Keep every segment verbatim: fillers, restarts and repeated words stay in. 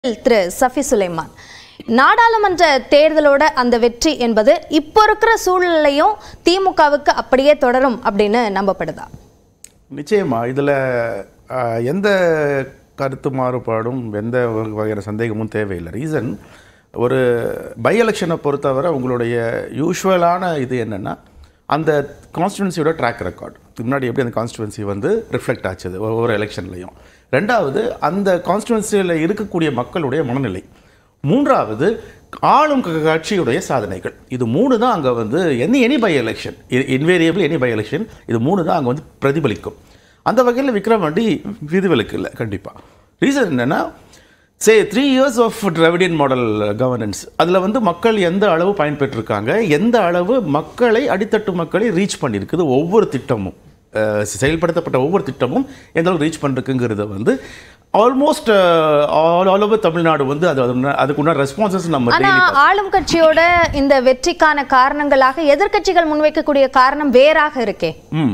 திரு சஃபி சுலைமான், நாடாளுமன்ற தேர்தலோட அந்த வெற்றி என்பது இப்போ இருக்கிற சூழ்நிலையும் திமுகவுக்கு அப்படியே தொடரும் அப்படின்னு நம்பப்படுதா? நிச்சயமா இதில் எந்த கருத்து மாறுபாடும் எந்த வகையான சந்தேகமும் தேவையில்லை. ரீசன், ஒரு பை எலெக்ஷனை பொறுத்தவரை உங்களுடைய யூஸ்வலான இது என்னென்னா, அந்த கான்ஸ்டிடுவன்சியோட ட்ராக் ரெக்கார்டு முன்னாடி எப்படி அந்த கான்ஸ்டிடுவன்சி வந்து ரிஃப்ளெக்ட் ஆச்சுது ஒவ்வொரு எலெக்ஷன்லையும். ரெண்டாவது, அந்த கான்ஸ்டிடுவன்சியில் இருக்கக்கூடிய மக்களுடைய மனநிலை. மூன்றாவது, ஆளும் கட்சியுடைய சாதனைகள். இது மூணு தான் அங்கே வந்து any any by election, invariable any by election, இது மூணு தான் அங்கே வந்து பிரதிபலிக்கும். அந்த வகையில் விக்ரவாண்டி விதிவிலக்கு இல்லை கண்டிப்பாக. ரீசன் என்னென்னா, say three years of Dravidian model governance, அதில் வந்து மக்கள் எந்த அளவு பயன்பெற்றிருக்காங்க, எந்த அளவு மக்களை அடித்தட்டு மக்களை ரீச் பண்ணியிருக்குது, ஒவ்வொரு திட்டமும் செயல்படுத்தப்பட்ட ஒவ்வொரு திட்டமும் எந்த அளவுக்கு ரீச் பண்ணிருக்குங்கிறத வந்து almost all all over Tamil Nadu வந்து அது அதுக்குள்ள ரெஸ்பான்சஸ் நம்ம. ஆனா ஆளும் கட்சியோட இந்த வெற்றிக்கான காரணங்களாக எதிர்க்கட்சிகள் முன்வைக்கக்கூடிய காரணம் வேறாக இருக்கே.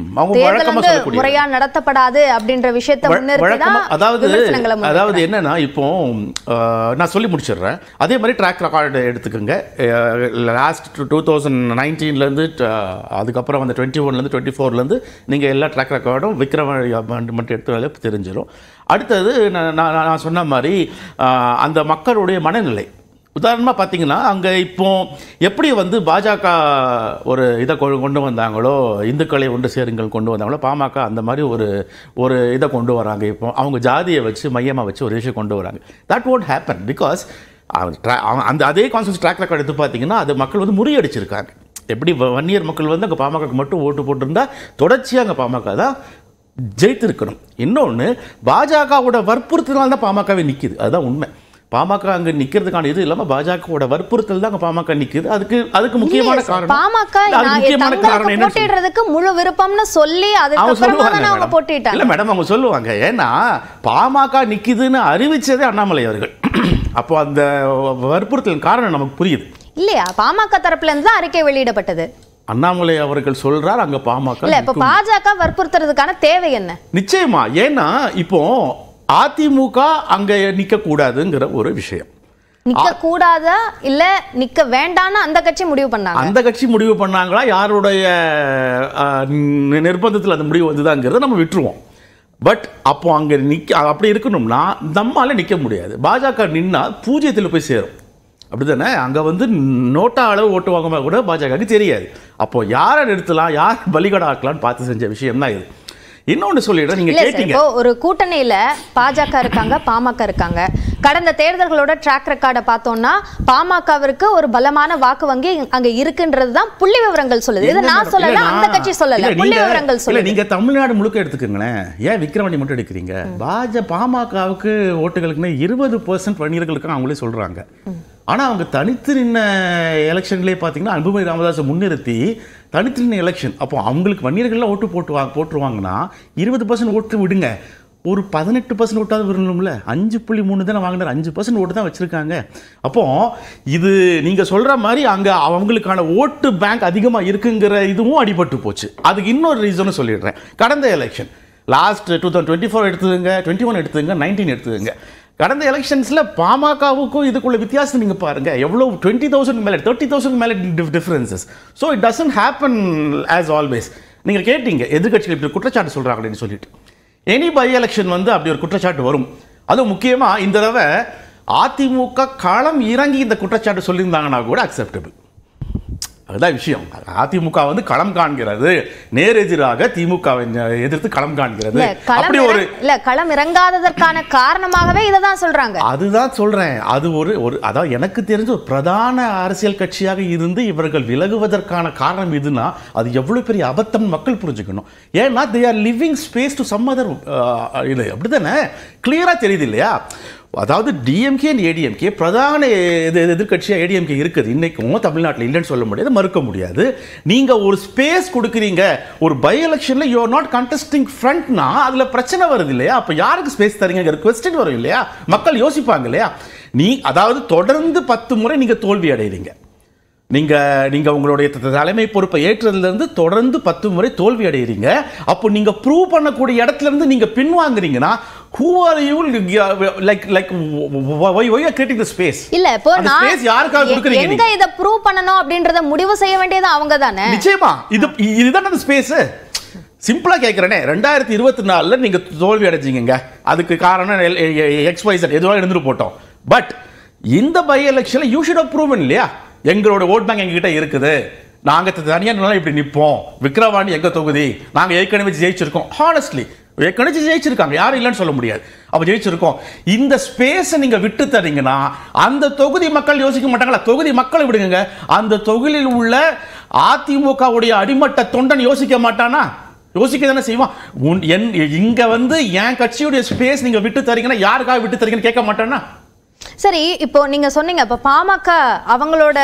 முறையா நடத்தப்படாது அப்படின்ற விஷயத்தை முன்னிறுத்தி, அதாவது அதாவது என்னன்னா, இப்போ நான் சொல்லி முடிச்சிடுறேன். அதே மாதிரி ட்ராக் ரெக்கார்டு எடுத்துக்கோங்க. லாஸ்ட் டூ தௌசண்ட் நைன்டீன்லேருந்து அதுக்கப்புறம் வந்து டுவெண்ட்டி ஒன்லேருந்து டுவெண்ட்டி ஃபோர்லேருந்து நீங்கள் எல்லா ட்ராக் ரெக்கார்டும் விக்ரவாண்டி மட்டும் எடுத்து தெரிஞ்சிடும். அடுத்தது நான் நான் சொன்ன மாதிரி அந்த மக்களுடைய மனநிலை. உதாரணமாக பார்த்தீங்கன்னா, அங்கே இப்போ எப்படி வந்து பாஜக ஒரு இதை கொண்டு வந்தாங்களோ, இந்துக்களை ஒன்று சேருங்கள் கொண்டு வந்தாங்களோ, பாமக அந்த மாதிரி ஒரு ஒரு இதை கொண்டு வராங்க. இப்போ அவங்க ஜாதியை வச்சு மையமாக வச்சு ஒரு விஷயம் கொண்டு வராங்க. தட் வோன்ட் ஹேப்பன் பிகாஸ் அந்த அதே கான்ஸ்டியூஷன் ட்ராக் ரெக்கார்ட் எடுத்து பார்த்தீங்கன்னா, அது மக்கள் வந்து முறியடிச்சிருக்காங்க. எப்படி வன்னியர் மக்கள் வந்து அங்கே பாமகக்கு மட்டும் ஓட்டு போட்டிருந்தா தொடர்ச்சியாக அங்கே பாமக தான் ஜெயித்திருக்கணும். இன்னொன்று, பாஜகவோட வற்புறுத்தல் தான் பாமகவே நிற்கிது. அதுதான் உண்மை. பாமக அங்கே நிற்கிறதுக்கான இது இல்லாமல் பாஜகவோட வற்புறுத்தல் தான் அங்கே பாமக நிற்குது. அதுக்கு அதுக்கு முக்கியமான காரணம் பாமக முக்கியமான காரணம் என்ன, போட்டிடுறதுக்கு முழு விருப்பம்னு சொல்லி அவங்க போட்டிட்டாங்க. இல்லை மேடம், அவங்க சொல்லுவாங்க. ஏன்னா பாமக நிற்குதுன்னு அறிவிச்சதே அண்ணாமலை அவர்கள். அப்போ அந்த வற்புறுத்தல் காரணம் நமக்கு புரியுது இல்லையா? பாமக தரப்புல இருந்து தான் அறிக்கை வெளியிடப்பட்டது. அண்ணாமலை அவர்கள் சொல்றார் அங்க பாமக இல்ல. இப்ப பாஜக வற்புறுத்துறதுக்கான தேவை என்ன? நிச்சயமா, ஏன்னா இப்போ அதிமுக அங்க நிக்க கூடாதுங்கிற ஒரு விஷயம். நிக்க கூடாதா இல்ல நிக்க வேண்டாம்னு அந்த கட்சி முடிவு பண்ணாங்க. அந்த கட்சி முடிவு பண்ணாங்களா, யாருடைய நிர்பந்தத்தில் அந்த முடிவு வந்துதாங்கிறத நம்ம விட்டுருவோம். பட் அப்போ அங்க நிக்க அப்படி இருக்கணும்னா நம்மால நிக்க முடியாது. பாஜக நின்னா பூஜ்ஜியத்தில் போய் சேரும். அப்படிதானே? அங்கே வந்து நோட்டா அளவு ஓட்டு வாங்குமா கூட பாஜகவுக்கு தெரியாது. அப்போ யாரை நிறுத்தலாம், யார் பலிகடா ஆக்கலாம்னு பார்த்து செஞ்ச விஷயம் தான் இது. இன்னொன்று சொல்லிடுறேன், நீங்க கேட்டீங்க. இப்போ ஒரு கூட்டணியில பாஜக இருக்காங்க, பாமக இருக்காங்க. கடந்த தேர்தல்களோட ட்ராக் ரெக்கார்டை பார்த்தோம்னா பாமகவிற்கு ஒரு பலமான வாக்கு வங்கி அங்க இருக்குன்றது தான் புள்ளி விவரங்கள் சொல்லுது. இதை நான் சொல்லல, அந்த கட்சி சொல்லல, புள்ளி விவரங்கள் சொல்லுது. நீங்க தமிழ்நாடு முழுக்க எடுத்துக்கங்களேன். ஏன் விக்ரவாண்டி மட்டும் எடுக்கிறீங்க? பாஜ பாமகவுக்கு ஓட்டுகளுக்குன்னு இருபது பெர்சென்ட் வன்னியர்களுக்கு அவங்களே சொல்றாங்க. ஆனால் அவங்க தனித்து நின்ன எலெக்ஷன்லேயே பார்த்தீங்கன்னா, அன்புமணி ராமதாஸை முன்னிறுத்தி தனித்து நின்ன எலெக்ஷன். அப்போ அவங்களுக்கு வன்னியர்கள்லாம் ஓட்டு போட்டு வா போட்டுருவாங்கன்னா இருபது பர்சன்ட் ஓட்டு விடுங்க, ஒரு பதினெட்டு பர்சன்ட் ஓட்டாவது வரணும்ல. அஞ்சு புள்ளி மூணு தானே வாங்கினார், அஞ்சு பர்சன்ட் ஓட்டு தான் வச்சுருக்காங்க. அப்போ இது நீங்கள் சொல்கிற மாதிரி அங்கே அவங்களுக்கான ஓட்டு பேங்க் அதிகமாக இருக்குங்கிற இதுவும் அடிபட்டு போச்சு. அதுக்கு இன்னொரு ரீசனும் சொல்லிடுறேன். கடந்த election last two thousand twenty four எடுத்துதுங்க, டுவெண்ட்டி ஒன் எடுத்துதுங்க, நைன்டீன் எடுத்துதுங்க. கடந்த எலெக்ஷன்ஸில் பாமகவுக்கும் இதுக்குள்ள வித்தியாசம் நீங்கள் பாருங்க. எவ்வளோ டுவெண்ட்டி தௌசண்ட் மேலே தேர்ட்டி தௌசண்ட் மேலே differences. So it doesn't happen as always. நீங்கள் கேட்டீங்க எதிர்கட்சிகள் இப்படி குற்றச்சாட்டு சொல்கிறாங்க அப்படின்னு சொல்லிட்டு. எனி பை எலெக்ஷன் வந்து அப்படி ஒரு குற்றச்சாட்டு வரும். அதுவும் முக்கியமாக இந்த தடவை அதிமுக களம் இறங்கி இந்த குற்றச்சாட்டு சொல்லியிருந்தாங்கன்னா கூட அக்செப்டபிள். அதுதான் விஷயம். அதிமுக வந்து களம் காண்கிறது, நேரெதிராக திமுகவை எதிர்த்து களம் காண்கிறது. அப்படி ஒரு இல்ல, களம் இறங்காததற்கான காரணமாகவே இதை தான் சொல்றாங்க. அதுதான் சொல்றேன். அது ஒரு ஒரு அதாவது எனக்கு தெரிஞ்ச ஒரு பிரதான அரசியல் கட்சியாக இருந்து இவர்கள் விலகுவதற்கான காரணம் இதுனா அது எவ்வளவு பெரிய அபத்தம் மக்கள் புரிஞ்சுக்கணும். ஏன்னா they are living space to some other. இது அப்படித்தானே கிளியரா தெரியுது இல்லையா? அதாவது டிஎம்கே அண்ட் ஏடிஎம்கே பிரதான எதிர்கட்சியாக ஏடிஎம்கே இருக்குது. இன்றைக்கும் தமிழ்நாட்டில் இல்லைன்னு சொல்ல முடியாது, மறுக்க முடியாது. நீங்கள் ஒரு ஸ்பேஸ் கொடுக்குறீங்க ஒரு பை எலெக்ஷனில், யூ ஆர் நாட் கண்டெஸ்டிங் ஃப்ரண்ட்னா அதில் பிரச்சனை வருது இல்லையா? அப்போ யாருக்கு ஸ்பேஸ் தரீங்கிற கொஸ்டின் வரும் இல்லையா? மக்கள் யோசிப்பாங்க இல்லையா? நீ அதாவது தொடர்ந்து பத்து முறை நீங்கள் தோல்வி அடைகிறீங்க. நீங்கள் நீங்கள் உங்களுடைய தலைமை பொறுப்பை ஏற்றதுலேருந்து தொடர்ந்து பத்து முறை தோல்வி அடைகிறீங்க. அப்போ நீங்கள் ப்ரூவ் பண்ணக்கூடிய இடத்துலேருந்து நீங்கள் பின்வாங்குறீங்கன்னா who are you like like why why you are creating the space? இல்ல இப்போ நான் ஸ்பேஸ் யாருக்காக கொடுக்கறீங்க? எங்க இத ப்ரூவ் பண்ணனும் அப்படின்றத முடிவு செய்ய வேண்டியது அவங்க தானே. நிச்சயமா இது இதுதான் அந்த ஸ்பேஸ். சிம்பிளா கேக்குறேனே, ரெண்டாயிரத்தி இருபத்தி நாலுல நீங்க தோல்வி அடைஞ்சீங்க, அதுக்கு காரணம் எக்ஸ் ஒய் இசட் எதுவா இருந்துட்டு போட்டோம். பட் இந்த பை எலெக்ஷன்ல யூ ஷுட் ஹவ் ப்ரூவன் இல்லையா, எங்களோட ஓட் பேங்க் எங்ககிட்ட இருக்குது, நாங்க தனியா இப்படி நிப்போம், விக்கிரவாண்டி எங்க தொகுதி, நாங்க ஏற்கனவே ஜெயிச்சிருக்கோம். ஹானஸ்ட்லி ஏற்கனவே ஜெயிச்சிருக்காங்க, யாரும் இல்லைன்னு சொல்ல முடியாது, அப்ப ஜெயிச்சிருக்கோம். இந்த ஸ்பேஸ் நீங்க விட்டு தரீங்கன்னா அந்த தொகுதி மக்கள் யோசிக்க மாட்டாங்களா? தொகுதி மக்களை விடுங்க, அந்த தொகுதியில் உள்ள அதிமுகவுடைய அடிமட்ட தொண்டன் யோசிக்க மாட்டானா? யோசிக்க தானே செய்வான். இங்க வந்து என் கட்சியுடைய ஸ்பேஸ் நீங்க விட்டு தரீங்கன்னா யாருக்காக விட்டு தரீங்கன்னு கேட்க மாட்டானா? சரி, இப்போ நீங்க சொன்னீங்க இப்போ பாமக அவங்களோட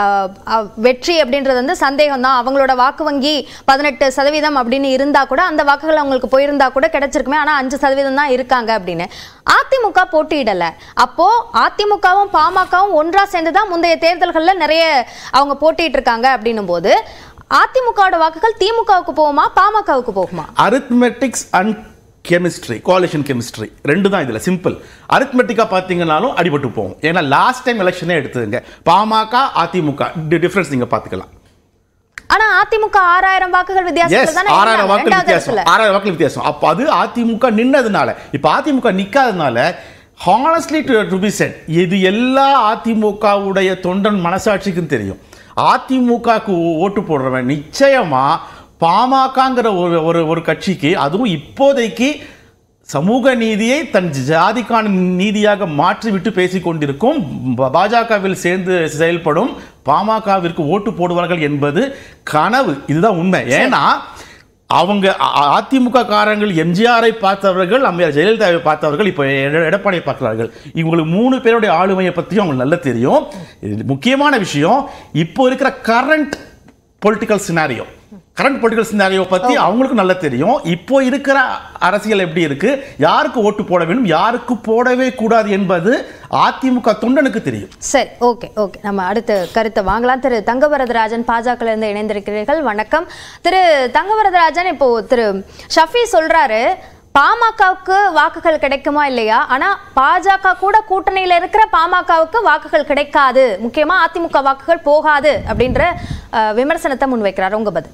வெற்றி அப்படின்றது வந்து சந்தேகம் தான், அவங்களோட வாக்கு வங்கி பதினெட்டு சதவீதம் அப்படின்னு இருந்தா கூட அந்த வாக்குகள் அவங்களுக்கு போயிருந்தா கூட கிடைச்சிருக்குமே, ஆனா அஞ்சு சதவீதம் தான் இருக்காங்க அப்படின்னு. அதிமுக போட்டியிடல, அப்போ அதிமுகவும் பாமகவும் ஒன்றா சேர்ந்துதான் முந்தைய தேர்தல்கள்ல நிறைய அவங்க போட்டிட்டு இருக்காங்க அப்படின்னும் போது அதிமுகவோட வாக்குகள் திமுகவுக்கு போகுமா பாமகவுக்கு போகுமா? Arithmetics and chemistry, coalition chemistry ரெண்டு தான் இதுல. சிம்பிள் அரித்மெட்டிக்கா பாத்தீங்கன்னாலும் அடிபட்டு போகும். ஏன்னா லாஸ்ட் டைம் எலெக்ஷனே எடுத்துங்க, பாமக அதிமுக டிஃபரன்ஸ் நீங்க பாத்துக்கலாம். ஆனா அதிமுக ஆறாயிரம் வாக்குகள் வித்தியாசத்துல தான, ஆறாயிரம் வாக்குகள் வித்தியாசம், ஆறாயிரம் வாக்குகள் வித்தியாசம். அப்ப அது அதிமுக நின்னதுனால. இப்ப அதிமுக நிக்காதனால ஹானஸ்ட்லி டு பி செட், இது எல்லா அதிமுகவுடைய தொண்டன் மனசாட்சிக்கும் தெரியும். அதிமுகக்கு ஓட்டு போடுறவன் நிச்சயமா பாமகங்கிற ஒரு ஒரு ஒரு கட்சிக்கு, அதுவும் இப்போதைக்கு சமூக நீதியை தன் ஜாதிக்கான நீதியாக மாற்றிவிட்டு பேசிக் கொண்டிருக்கும் பாஜகவில் சேர்ந்து செயல்படும் பாமகவிற்கு ஓட்டு போடுவார்கள் என்பது கனவு. இதுதான் உண்மை. ஏன்னா அவங்க அதிமுக காரங்கள் எம்ஜிஆரை பார்த்தவர்கள், அம்மையார் ஜெயலலிதாவை பார்த்தவர்கள், இப்போ எடப்பாடியை பார்க்கிறார்கள். இவங்களுக்கு மூணு பேருடைய ஆளுமையை பற்றியும் அவங்களுக்கு நல்லா தெரியும். முக்கியமான விஷயம், இப்போ இருக்கிற current political scenario current political scenario பத்தி அவங்களுக்கு நல்லா தெரியும். இப்போ இருக்கிற அரசியல் எப்படி இருக்கு, யாருக்கு ஓட்டு போட வேண்டும், யாருக்கு போடவே கூடாது என்பது அதிமுக தொண்டனுக்கு தெரியும். சரி, ஓகே ஓகே நம்ம அடுத்த கருத்தை வாங்கலாம். திரு தங்கவரதராஜன் பாஜக இருந்து இணைந்திருக்கிறீர்கள், வணக்கம். திரு தங்கவரதராஜன், இப்போ திரு ஷஃபி சொல்றாரு பாமகவுக்கு வாக்குகள் கிடைக்குமா இல்லையா, ஆனா பாஜக கூட கூட்டணியில இருக்கிற பாமகவுக்கு வாக்குகள் கிடைக்காது, முக்கியமா அதிமுக வாக்குகள் போகாது அப்படின்ற விமர்சனத்தை முன்வைக்கிறார். உங்க பதில்?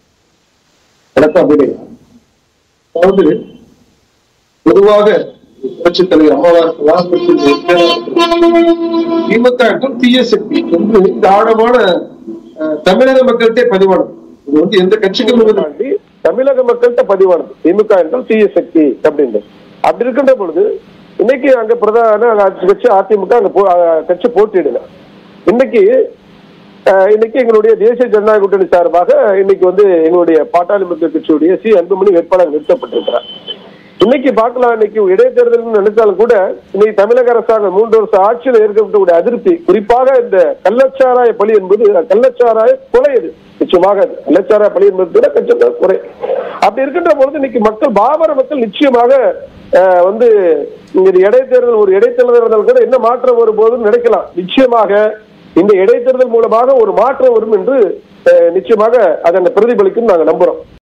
அதாவது பொதுவாக புரட்சித் தலைவர் அம்மாவார் திமுக டிஎஸ்எப்பி என்று இந்த ஆழமான தமிழக மக்கள்கிட்ட பதிவானது. இது வந்து எந்த கட்சிக்கும் தாண்டி தமிழக மக்கள்கிட்ட பதிவானது. திமுக என்றால் டிஎஸ்எப்பி அப்படின்னு. அப்படி இருக்கின்ற பொழுது இன்னைக்கு அங்க பிரதான கட்சி அதிமுக அங்க கட்சி போட்டியிடல. இன்னைக்கு இன்னைக்கு எங்களுடைய தேசிய ஜனநாயக கூட்டணி சார்பாக இன்னைக்கு வந்து எங்களுடைய பாட்டாளி மக்கள் கட்சியுடைய சி அன்புமணி வேட்பாளர் நிறுத்தப்பட்டிருக்கிறார். இன்னைக்கு பார்க்கலாம், இன்னைக்கு இடைத்தேர்தல் நினைத்தாலும் கூட இன்னைக்கு தமிழக அரசாங்கம் மூன்று வருஷம் ஆட்சியில் ஏற்கப்படக்கூடிய அதிருப்தி, குறிப்பாக இந்த கள்ளச்சாராய பலி என்பது, கள்ளச்சாராய கொலை, அது நிச்சயமாக கள்ளச்சாராய பலி என்பது கூட கட்சி குறை. அப்படி இருக்கின்ற பொழுது இன்னைக்கு மக்கள், பாமர மக்கள் நிச்சயமாக வந்து இடைத்தேர்தல் ஒரு இடைத்தேர்தல் கூட என்ன மாற்றம் வரும்போது நினைக்கலாம். நிச்சயமாக இந்த இடைத்தேர்தல் மூலமாக ஒரு மாற்றம் வரும் என்று நிச்சயமாக அதை பிரதிபலிக்கும் நாங்கள் நம்புறோம்.